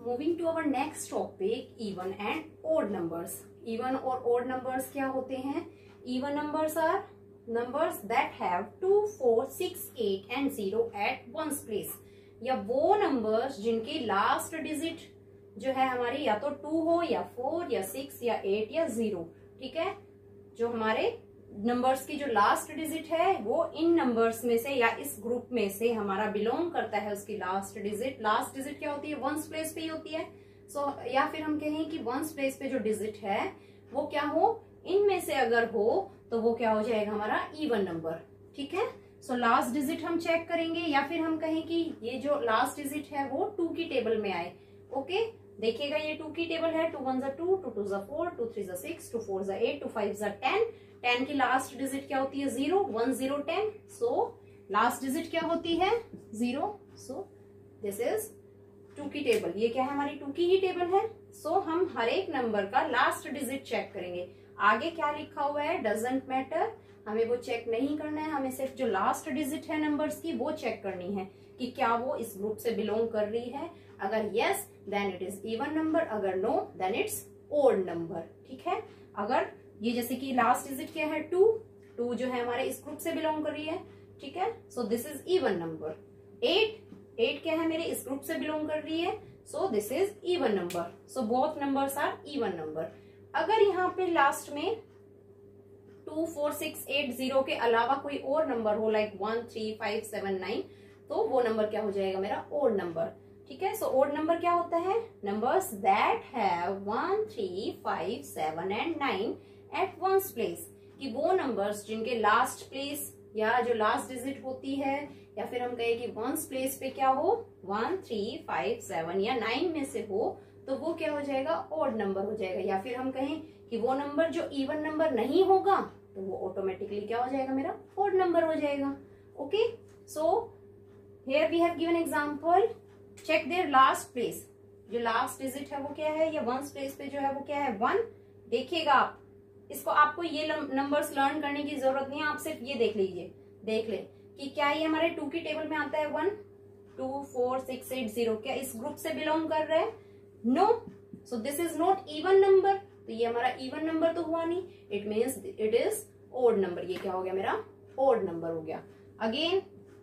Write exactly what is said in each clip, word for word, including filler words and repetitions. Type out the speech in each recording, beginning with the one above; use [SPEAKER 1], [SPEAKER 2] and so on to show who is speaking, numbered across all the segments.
[SPEAKER 1] Moving to our next topic, even and odd numbers. Even और odd numbers क्या होते हैं? Even numbers are numbers that have two, four, six, eight and zero at once place. या वो numbers जिनकी last digit जो है हमारी या तो टू हो या फोर या सिक्स या एट या जीरो। ठीक है, जो हमारे नंबर्स की जो लास्ट डिजिट है वो इन नंबर्स में से या इस ग्रुप में से हमारा बिलोंग करता है। उसकी लास्ट डिजिट, लास्ट डिजिट क्या होती है? वंस प्लेस पे ही होती है। सो so, या फिर हम कहें कि वंस प्लेस पे जो डिजिट है वो क्या हो, इनमें से अगर हो तो वो क्या हो जाएगा हमारा इवन नंबर। ठीक है, सो लास्ट डिजिट हम चेक करेंगे, या फिर हम कहें कि ये जो लास्ट डिजिट है वो टू की टेबल में आए। ओके, देखिएगा ये टू की टेबल है, टू वन जा टू, टू टू जा फोर, टू थ्री जा सिक्स, टू फोर जा एट, टू फाइव जा टेन। टेन की लास्ट डिजिट क्या होती है? Zero, one zero ten. So last digit क्या होती है? Zero. So this is two की टेबल। ये क्या है? हमारी टू की ही टेबल है। सो so, हम हर एक नंबर का लास्ट डिजिट चेक करेंगे। आगे क्या लिखा हुआ है डजेंट मैटर, हमें वो चेक नहीं करना है। हमें सिर्फ जो लास्ट डिजिट है नंबर्स की वो चेक करनी है कि क्या वो इस ग्रुप से बिलोंग कर रही है। अगर yes then it is even number, अगर no then it's odd number. ठीक है, अगर ये जैसे कि लास्ट डिजिट क्या है? टू, टू जो है हमारे इस ग्रुप से बिलोंग कर रही है। ठीक है, so this is even number. Eight, eight क्या है? मेरे इस ग्रुप से बिलोंग कर रही है। So this is even number. So both numbers are even number. अगर यहाँ पे लास्ट में two, four, six, eight, zero के अलावा कोई और नंबर हो like one, three, five, seven, nine, तो वो नंबर क्या हो जाएगा? मेरा ओड नंबर। ठीक है, सो ओड नंबर क्या होता है? Numbers that have one, three, five, seven and nine at once place. कि वो नंबर्स जिनके लास्ट प्लेस या जो लास्ट डिजिट होती है, या फिर हम कहें कि वंस प्लेस पे क्या हो, वन, थ्री, फाइव, सेवन या नाइन में से हो, तो वो क्या हो जाएगा? ओड नंबर हो जाएगा। या फिर हम कहें कि वो नंबर जो इवन नंबर नहीं होगा तो वो ऑटोमेटिकली क्या हो जाएगा? मेरा ओड नंबर हो जाएगा। Okay, so here we have given example. Check their last place. जो लास्ट डिजिट है वो क्या है? या वंस प्लेस पे जो है वो क्या है? वन। देखिएगा आप इसको, आपको ये नंबर्स लर्न करने की जरूरत नहीं है, आप सिर्फ ये देख लीजिए, देख ले कि क्या ये हमारे टू की टेबल में आता है? One, two, four, six, eight, zero क्या इस ग्रुप से बिलोंग कर रहे हैं? No, so this is not even number. तो ये हमारा इवन नंबर तो हुआ नहीं, it means it is odd number. ये क्या हो गया? मेरा ओड नंबर हो गया। अगेन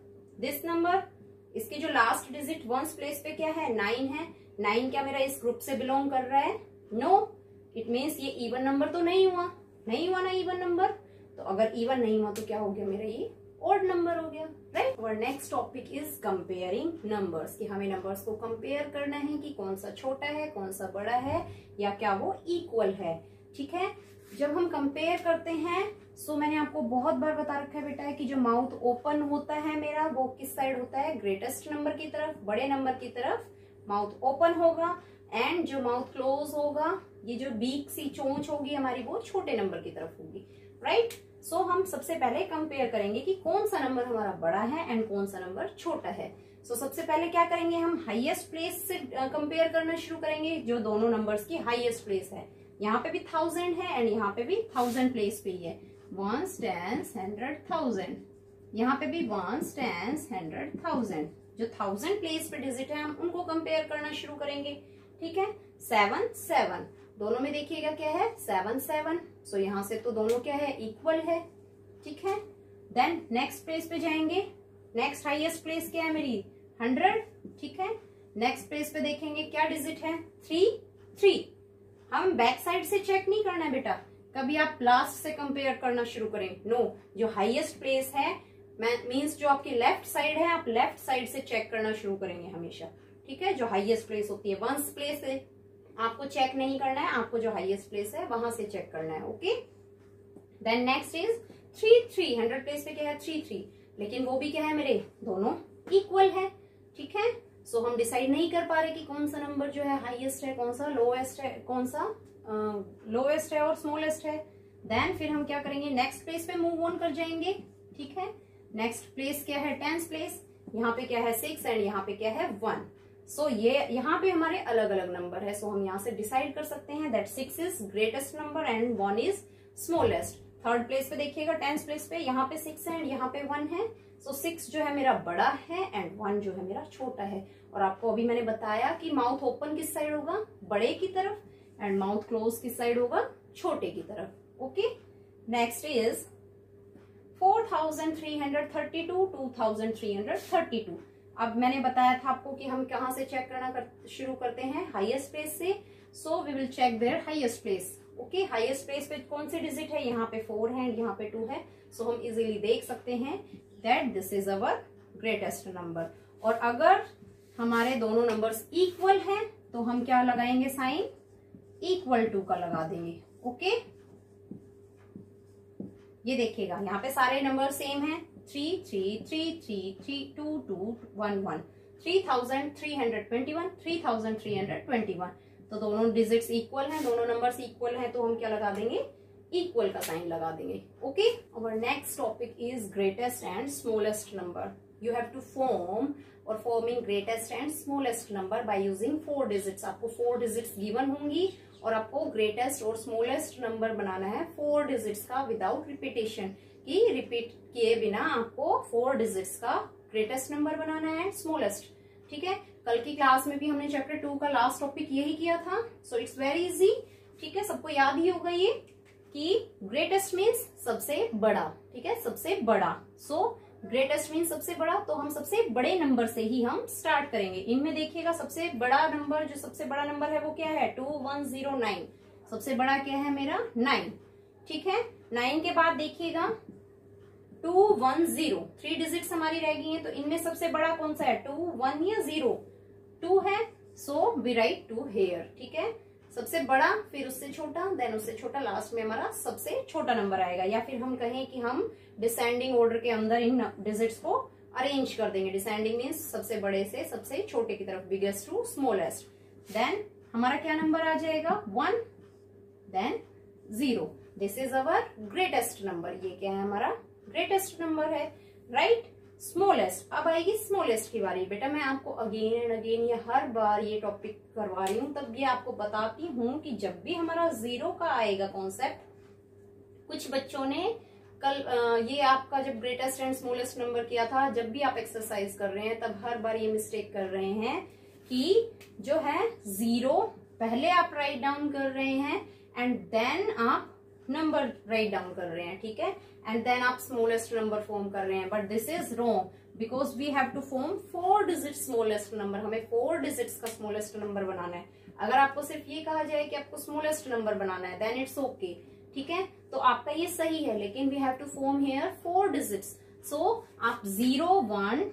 [SPEAKER 1] दिस नंबर, इसकी जो लास्ट डिजिट वंस प्लेस पे क्या है? नाइन है। नाइन क्या मेरा इस ग्रुप से बिलोंग कर रहा है? नो, इट मीन्स ये इवन नंबर तो नहीं हुआ, नहीं हुआ ना इवन नंबर। तो अगर इवन नहीं हुआ तो क्या हो गया? मेरा ये ओड नंबर हो गया, राइट। और next topic is comparing numbers, कि हमें नंबर्स को कंपेयर करना है कि कौन सा छोटा है, कौन सा बड़ा है, या क्या वो इक्वल है। ठीक है, जब हम कंपेयर करते हैं, सो मैंने आपको बहुत बार बता रखा है बेटा कि जो माउथ ओपन होता है मेरा वो किस साइड होता है? ग्रेटेस्ट नंबर की तरफ, बड़े नंबर की तरफ माउथ ओपन होगा। एंड जो माउथ क्लोज होगा, ये जो बीक सी चोंच होगी हमारी, वो छोटे नंबर की तरफ होगी, राइट। सो so, हम सबसे पहले कंपेयर करेंगे कि कौन सा नंबर हमारा बड़ा है एंड कौन सा नंबर छोटा है। सो so, सबसे पहले क्या करेंगे? हम हाईएस्ट प्लेस से कंपेयर करना शुरू करेंगे, जो दोनों नंबर्स की हाईएस्ट प्लेस है। यहाँ पे भी थाउजेंड है एंड यहाँ पे भी थाउजेंड प्लेस पे ही है। Ones, tens, hundred, thousand. यहाँ पे भी वंस, टेंस, हंड्रेड, थाउजेंड। जो थाउजेंड प्लेस पे डिजिट है हम उनको कंपेयर करना शुरू करेंगे। ठीक है, सेवन, सेवन, दोनों में देखिएगा क्या है? Seven, seven. सो यहाँ से तो दोनों क्या है? इक्वल है। ठीक है, देन नेक्स्ट प्लेस पे जाएंगे। नेक्स्ट हाईएस्ट प्लेस क्या है मेरी? हंड्रेड। ठीक है, नेक्स्ट प्लेस पे देखेंगे क्या डिजिट है? Three, three. हम बैक साइड से चेक नहीं करना है बेटा, कभी आप लास्ट से कंपेयर करना शुरू करें। नो no, जो हाईएस्ट प्लेस है मीन्स जो आपकी लेफ्ट साइड है, आप लेफ्ट साइड से चेक करना शुरू करेंगे हमेशा। ठीक है, जो हाईएस्ट प्लेस होती है, वंस प्लेस है, आपको चेक नहीं करना है, आपको जो हाईएस्ट प्लेस है वहां से चेक करना है। Okay, then next is three, three. Hundred place पे क्या है? Three, three. लेकिन वो भी क्या है मेरे? दोनों इक्वल है। ठीक है, सो so, हम डिसाइड नहीं कर पा रहे कि कौन सा नंबर जो है हाईएस्ट है, कौन सा लोएस्ट है, कौन सा लोएस्ट uh, है और स्मॉलेस्ट है। देन फिर हम क्या करेंगे? नेक्स्ट प्लेस पे मूव ऑन कर जाएंगे। ठीक है, नेक्स्ट प्लेस क्या है? Tens place. यहाँ पे क्या है? सिक्स एंड यहाँ पे क्या है? वन। सो so, ये यहाँ पे हमारे अलग अलग नंबर है। सो so, हम यहाँ से डिसाइड कर सकते हैं that six is greatest number and one is smallest. Third place पे देखिएगा, टेंस प्लेस पे यहाँ पे सिक्स है एंड यहाँ पे वन है। सो सिक्स जो है मेरा बड़ा है एंड वन जो है मेरा छोटा है। और आपको अभी मैंने बताया कि माउथ ओपन किस साइड होगा, बड़े की तरफ, एंड माउथ क्लोज किस साइड होगा, छोटे की तरफ। Okay, next is four thousand three hundred thirty two, two thousand three hundred thirty two. अब मैंने बताया था आपको कि हम कहाँ से चेक करना कर, शुरू करते हैं, हाईएस्ट प्लेस से। So we will check their highest place. Okay, highest place पे कौन सी डिजिट है, यहाँ पे फोर है एंड यहाँ पे टू है। सो so, हम इजीली देख सकते हैं that this is our greatest number. और अगर हमारे दोनों नंबर्स इक्वल हैं तो हम क्या लगाएंगे, साइन इक्वल टू का लगा देंगे। ओके, ये देखिएगा यहाँ पे सारे नंबर सेम हैं, three three three three three two two one one, three thousand three hundred twenty one, three thousand three hundred twenty one. तो दोनों डिजिट्स इक्वल हैं, दोनों नंबर्स इक्वल हैं, तो हम क्या लगा देंगे, इक्वल का साइन लगा देंगे। Okay, our next topic is greatest and smallest number. You have to form और forming greatest and smallest number by using four digits. आपको फोर डिजिट्स गिवन होंगी और आपको ग्रेटेस्ट और स्मॉलेस्ट नंबर बनाना है फोर डिजिट्स का विदाउट रिपीटेशन, कि रिपीट किए बिना आपको फोर डिजिट्स का ग्रेटेस्ट नंबर बनाना है, स्मॉलेस्ट। ठीक है, कल की क्लास में भी हमने चैप्टर टू का लास्ट टॉपिक यही किया था। So it's very easy. ठीक है, सबको याद ही होगा ये कि ग्रेटेस्ट मीन्स सबसे बड़ा। ठीक है, सबसे बड़ा। सो ग्रेटेस्ट मीन्स सबसे बड़ा, तो हम सबसे बड़े नंबर से ही हम स्टार्ट करेंगे। इनमें देखिएगा सबसे बड़ा नंबर, जो सबसे बड़ा नंबर है वो क्या है, टू वन जीरो नाइन। सबसे बड़ा क्या है मेरा, नाइन। ठीक है, नाइन के बाद देखिएगा two one zero, three digits हमारी रह गई हैं, तो इनमें सबसे बड़ा कौन सा है, टू वन या जीरो, टू है। So we write two here. ठीक है, सबसे बड़ा, फिर उससे छोटा, देन उससे छोटा, लास्ट में हमारा सबसे छोटा नंबर आएगा। या फिर हम कहें कि हम डिसेंडिंग ऑर्डर के अंदर इन डिजिट्स को अरेंज कर देंगे। डिसेंडिंग मीन्स सबसे बड़े से सबसे छोटे की तरफ, बिगेस्ट टू स्मॉलेस्ट। देन हमारा क्या नंबर आ जाएगा, one, then zero. This is our greatest number. ये क्या है, हमारा ग्रेटेस्ट नंबर है, राइट। स्मॉलेस्ट, अब आएगी स्मॉलेस्ट की बारी। बेटा मैं आपको अगेन एंड अगेन ये हर बार ये टॉपिक करवा रही हूँ, तब ये आपको बताती हूँ कि जब भी हमारा जीरो का आएगा कॉन्सेप्ट, कुछ बच्चों ने कल ये आपका जब ग्रेटेस्ट एंड स्मॉलेस्ट नंबर किया था, जब भी आप एक्सरसाइज कर रहे हैं तब हर बार ये मिस्टेक कर रहे हैं कि जो है जीरो पहले आप राइट डाउन कर रहे हैं एंड देन आप नंबर राइट डाउन कर रहे हैं। ठीक है, एंड देन आप स्मॉलेस्ट नंबर फॉर्म कर रहे हैं, but this is wrong because we have to form four digit smallest number. हमें फोर डिजिट्स का स्मॉलेस्ट नंबर बनाना है। अगर आपको सिर्फ ये कहा जाए कि आपको स्मॉलेस्ट नंबर बनाना है, देन इट्स ओके। ठीक है, तो आपका ये सही है, लेकिन we have to form here four digits. So आप जीरो वन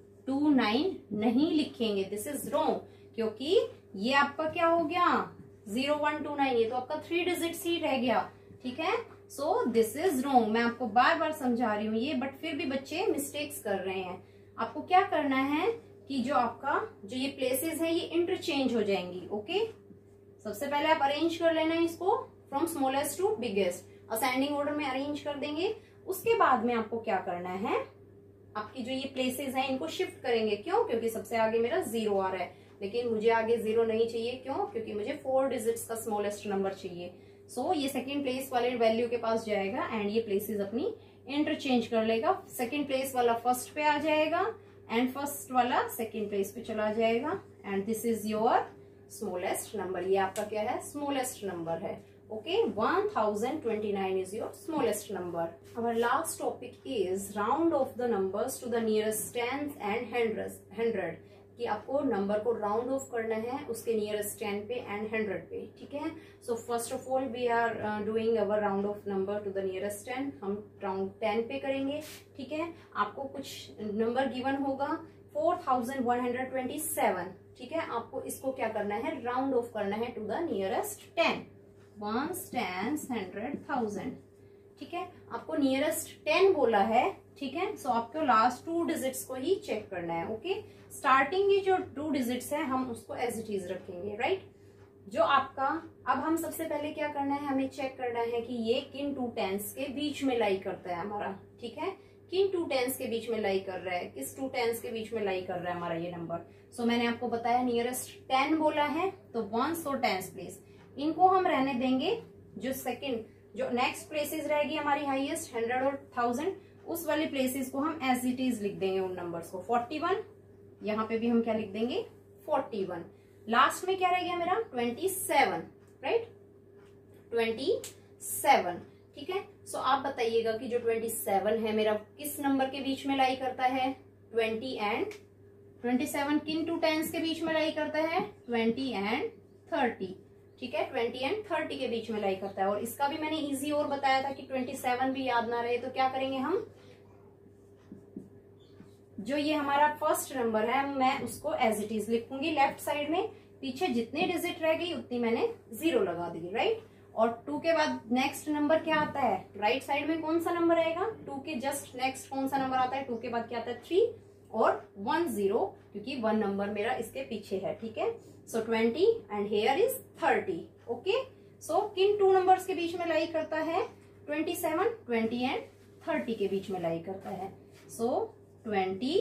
[SPEAKER 1] टू नाइन नहीं लिखेंगे, दिस इज रॉन्ग, क्योंकि ये आपका क्या हो गया, जीरो वन टू नाइन, ये तो आपका थ्री डिजिट्स ही रह गया। ठीक है, सो दिस इज रॉन्ग। मैं आपको बार बार समझा रही हूँ ये, बट फिर भी बच्चे मिस्टेक्स कर रहे हैं। आपको क्या करना है कि जो आपका जो ये प्लेसेस है ये इंटरचेंज हो जाएंगी। ओके, सबसे पहले आप अरेंज कर लेना है इसको from smallest to biggest, ascending order में अरेंज कर देंगे। उसके बाद में आपको क्या करना है, आपकी जो ये प्लेसेस हैं इनको शिफ्ट करेंगे। क्यों, क्योंकि सबसे आगे मेरा जीरो आ रहा है, लेकिन मुझे आगे जीरो नहीं चाहिए। क्यों, क्योंकि मुझे फोर डिजिट्स का स्मॉलेस्ट नंबर चाहिए। सो so, ये सेकंड प्लेस वाले वैल्यू के पास जाएगा एंड ये प्लेसेस अपनी इंटरचेंज कर लेगा। सेकंड प्लेस वाला फर्स्ट पे आ जाएगा एंड फर्स्ट वाला सेकंड प्लेस पे चला जाएगा, and this is your smallest number. ये आपका क्या है, स्मॉलेस्ट नंबर है। Okay, one thousand twenty nine is your smallest number. Our last topic is round off the numbers to the nearest tenth and hundred, कि आपको number को round off करना है उसके नियरेस्ट टेन पे एंड हंड्रेड पे। ठीक है, so first of all we are doing our round off number to the nearest ten. हम राउंड टेन पे करेंगे। ठीक है, आपको कुछ नंबर गिवन होगा four thousand one hundred twenty seven. ठीक है, आपको इसको क्या करना है, राउंड ऑफ करना है to the nearest ten, ones, tens, hundred, thousand. ठीक है, आपको नियरेस्ट टेन बोला है। ठीक है, सो आपको लास्ट टू डिजिट्स को ही चेक करना है। ओके, स्टार्टिंग की जो टू डिजिट्स है हम उसको एज इट इज रखेंगे, राइट। जो आपका, अब हम सबसे पहले क्या करना है, हमें चेक करना है कि ये किन टू टेंस के बीच में लाई करता है हमारा। ठीक है, किन टू टेंस के बीच में लाई कर रहा है, किस टू टेंस के बीच में लाई कर रहा है हमारा ये नंबर। सो so, मैंने आपको बताया नियरेस्ट टेन बोला है, तो वंस और टेंस प्लेस इनको हम रहने देंगे। जो सेकंड जो नेक्स्ट प्लेसेस रहेगी हमारी हाईएस्ट हंड्रेड और थाउजेंड, उस वाली प्लेसेस को हम एज इट इज लिख देंगे उन नंबर्स को। फोर्टी वन, यहाँ पे भी हम क्या लिख देंगे फोर्टी वन। लास्ट में क्या रह गया मेरा twenty seven, right, twenty seven, ठीक है। सो so, आप बताइएगा कि जो ट्वेंटी सेवन है मेरा किस नंबर के बीच में लाई करता है, ट्वेंटी एंड ट्वेंटी सेवन किन टू टेंस के बीच में लाई करता है, ट्वेंटी एंड थर्टी, ठीक है, ट्वेंटी एंड थर्टी के बीच में लाई करता है। और इसका भी मैंने इजी और बताया था कि ट्वेंटी सेवन भी याद ना रहे तो क्या करेंगे हम, जो ये हमारा फर्स्ट नंबर है मैं उसको एज इट इज लिखूंगी लेफ्ट साइड में, पीछे जितने डिजिट रह गई उतनी मैंने जीरो लगा दी, राइट। और टू के बाद नेक्स्ट नंबर क्या आता है, राइट साइड में कौन सा नंबर आएगा, टू के जस्ट नेक्स्ट कौन सा नंबर आता है, टू के बाद क्या आता है थ्री और वन जीरो, क्योंकि वन नंबर मेरा इसके पीछे है, ठीक है। So twenty and here is thirty, okay. So किन टू नंबर्स के बीच में लाई करता है, twenty seven, twenty and thirty के बीच में लाई करता है। सो ट्वेंटी,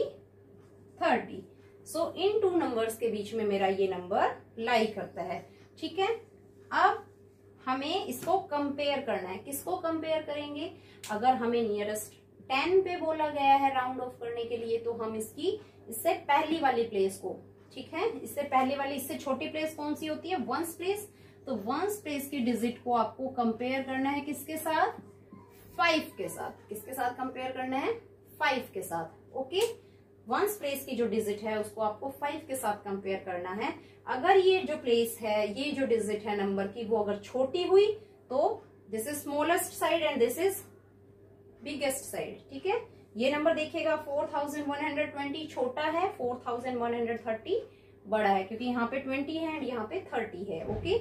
[SPEAKER 1] थर्टी, सो इन टू नंबर्स के बीच में मेरा ये नंबर लाई करता है, ठीक है। अब हमें इसको कंपेयर करना है, किसको कंपेयर करेंगे, अगर हमें नियरेस्ट टेन पे बोला गया है राउंड ऑफ करने के लिए तो हम इसकी इससे पहली वाली प्लेस को, ठीक है, इससे पहले वाली, इससे छोटी प्लेस कौन सी होती है, वंस प्लेस। तो वंस प्लेस की डिजिट को आपको कंपेयर करना है किसके साथ, फाइव के साथ। किसके साथ कंपेयर करना है, फाइव के साथ, ओके। वंस प्लेस की जो डिजिट है उसको आपको फाइव के साथ कंपेयर करना है। अगर ये जो प्लेस है, ये जो डिजिट है नंबर की, वो अगर छोटी हुई तो this is smallest side and this is biggest side, ठीक है। ये नंबर देखिएगा four thousand one hundred twenty छोटा है, four thousand one hundred thirty बड़ा है, क्योंकि यहाँ पे ट्वेंटी है एंड यहाँ पे थर्टी है, ओके।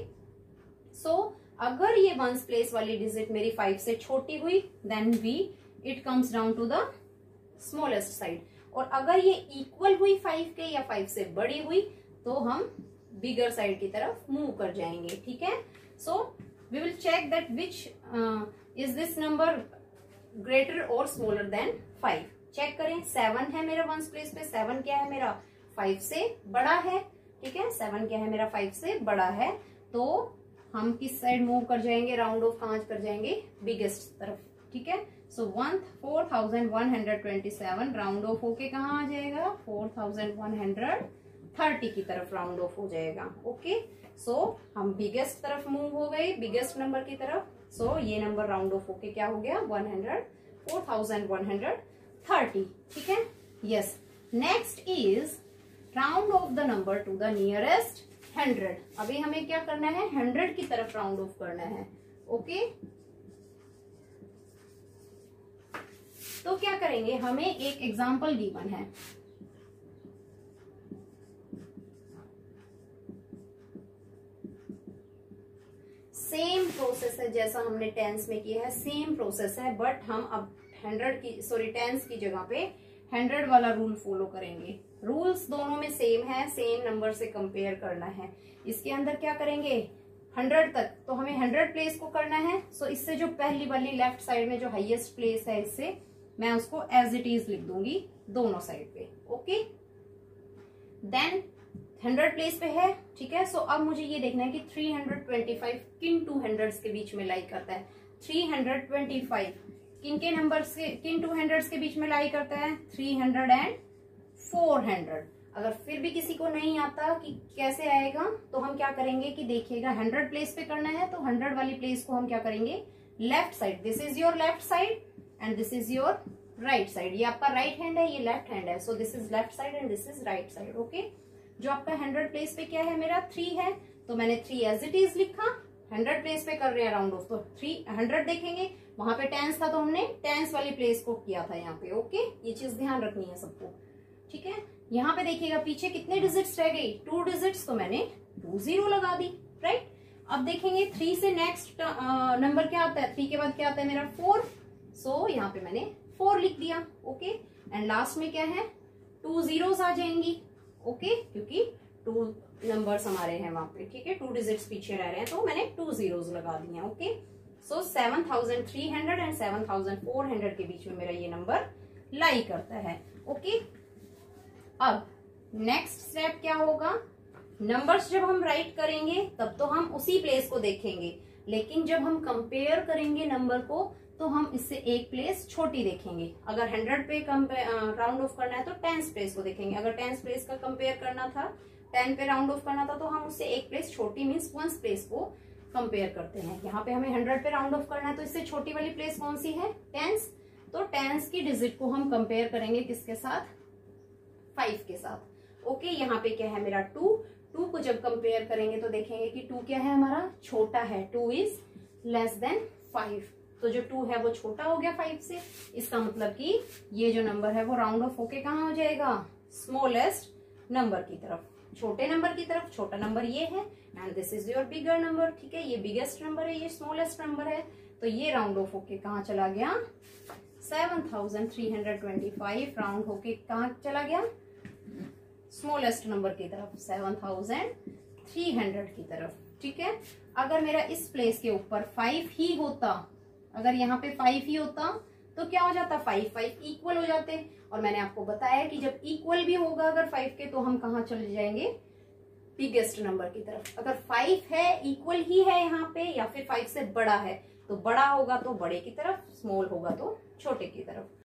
[SPEAKER 1] सो अगर ये वंस प्लेस वाली डिजिट मेरी फाइव से छोटी हुई then we it comes down to the smallest side. और अगर ये इक्वल हुई फाइव के या फाइव से बड़ी हुई तो हम बिगर साइड की तरफ मूव कर जाएंगे, ठीक है। So we will check that which is this number greater और स्मॉलर देन फाइव। चेक करें, सेवन है मेरा वंस प्लेस पे, सेवन क्या है मेरा फाइव से बड़ा है, ठीक है, सेवन क्या है मेरा फाइव से बड़ा है। तो हम किस साइड मूव कर जाएंगे, राउंड ऑफ कहाँ कर जाएंगे, बिगेस्ट तरफ, ठीक है। So one four thousand one hundred twenty seven round off होके कहाँ आ जाएगा, four thousand one hundred thirty की तरफ राउंड ऑफ हो जाएगा, ओके। सो हम बिगेस्ट तरफ मूव हो गए, बिगेस्ट नंबर की तरफ। सो so, ये नंबर राउंड ऑफ होके क्या हो गया, one hundred, four thousand one hundred thirty, ठीक है। Yes, next is round off the number to the nearest hundred. अभी हमें क्या करना है, हंड्रेड की तरफ राउंड ऑफ करना है, ओके। तो क्या करेंगे, हमें एक एग्जाम्पल गिवन है, सेम प्रोसेस है जैसा हमने टेंस में किया है, सेम प्रोसेस है, बट हम अब हंड्रेड की सॉरी टेंस की जगह पे हंड्रेड वाला रूल फॉलो करेंगे। रूल्स दोनों में सेम है, सेम नंबर से कंपेयर करना है। इसके अंदर क्या करेंगे, हंड्रेड तक तो हमें हंड्रेड प्लेस को करना है। सो so, इससे जो पहली वाली लेफ्ट साइड में जो हाईएस्ट प्लेस है, इससे मैं उसको एज इट इज लिख दूंगी दोनों साइड पे, ओके। देन हंड्रेड प्लेस पे है, ठीक है। सो so, अब मुझे ये देखना है कि थ्री हंड्रेड ट्वेंटी फाइव किन टू हंड्रेड्स के बीच में लाई करता है। थ्री हंड्रेड ट्वेंटी फाइव किन के नंबर्स के, किन टू हंड्रेड्स के बीच में लाई करता है, three hundred and four hundred. अगर फिर भी किसी को नहीं आता कि कैसे आएगा, तो हम क्या करेंगे कि देखिएगा, हंड्रेड प्लेस पे करना है तो हंड्रेड वाली प्लेस को हम क्या करेंगे, left side, this is your left side and this is your right side. ये आपका राइट हैंड है, ये लेफ्ट हैंड है, so this is left side and this is right side, okay. जो आपका हंड्रेड प्लेस पे क्या है मेरा, थ्री है, तो मैंने थ्री एज इट इज लिखा। हंड्रेड प्लेस पे कर रहे हैं राउंड ऑफ, तो थ्री हंड्रेड देखेंगे, वहां पे टेंस था तो हमने टेंस वाली प्लेस को किया था यहाँ पे, ओके। ये चीज ध्यान रखनी है सबको, ठीक है। यहाँ पे देखिएगा पीछे कितने डिजिट्स रह गई, टू डिजिट्स, तो मैंने टू जीरो लगा दी, राइट। अब देखेंगे थ्री से नेक्स्ट नंबर क्या आता है, थ्री के बाद क्या आता है मेरा, फोर। सो so, यहाँ पे मैंने फोर लिख दिया, ओके। एंड लास्ट में क्या है, टू जीरोस आ जाएंगी, ओके, क्योंकि टू नंबर्स हमारे हैं वहां पे, ठीक है, टू डिजिट्स पीछे रह रहे हैं, तो मैंने टू जीरोस लगा दिए, okay. So seven thousand three hundred and seven thousand four hundred के बीच में मेरा ये नंबर लाई करता है, ओके। अब नेक्स्ट स्टेप क्या होगा, नंबर्स जब हम राइट करेंगे तब तो हम उसी प्लेस को देखेंगे, लेकिन जब हम कंपेयर करेंगे नंबर को तो हम इससे एक प्लेस छोटी देखेंगे। अगर हंड्रेड पे राउंड ऑफ करना है तो टेंस प्लेस को देखेंगे। अगर टेंस प्लेस का कंपेयर करना था, टेन पे राउंड ऑफ करना था, तो हम उससे एक प्लेस छोटी मीन्स वंस प्लेस को कंपेयर करते हैं। यहाँ पे हमें हंड्रेड पे राउंड ऑफ करना है तो इससे छोटी वाली प्लेस कौन सी है, टेंस। तो टेंस की डिजिट को हम कंपेयर करेंगे किसके साथ, फाइव के साथ। ओके, यहाँ पे क्या है मेरा टू। टू को जब कंपेयर करेंगे तो देखेंगे कि टू क्या है हमारा, छोटा है। Two is less than five, तो जो टू है वो छोटा हो गया फाइव से। इसका मतलब कि ये जो नंबर है वो राउंड ऑफ होके कहाँ हो जाएगा, स्मॉलेस्ट नंबर की तरफ, छोटे नंबर की तरफ। छोटा नंबर ये है and this is your bigger number. ठीक है, ये बिगेस्ट नंबर है, ये स्मॉलेस्ट नंबर है, तो ये राउंड ऑफ होके कहाँ चला गया, seven thousand three hundred twenty five round होके कहाँ चला गया, स्मॉलेस्ट नंबर की तरफ, सेवन थाउजेंड थ्री हंड्रेड की तरफ। ठीक है, अगर मेरा इस प्लेस के ऊपर फाइव ही होता, अगर यहाँ पे फाइव ही होता तो क्या हो जाता, फाइव फाइव इक्वल हो जाते। और मैंने आपको बताया कि जब इक्वल भी होगा अगर फाइव के, तो हम कहाँ चले जाएंगे, बिगेस्ट नंबर की तरफ। अगर फाइव है, इक्वल ही है यहाँ पे, या फिर फाइव से बड़ा है, तो बड़ा होगा तो बड़े की तरफ, स्मॉल होगा तो छोटे की तरफ।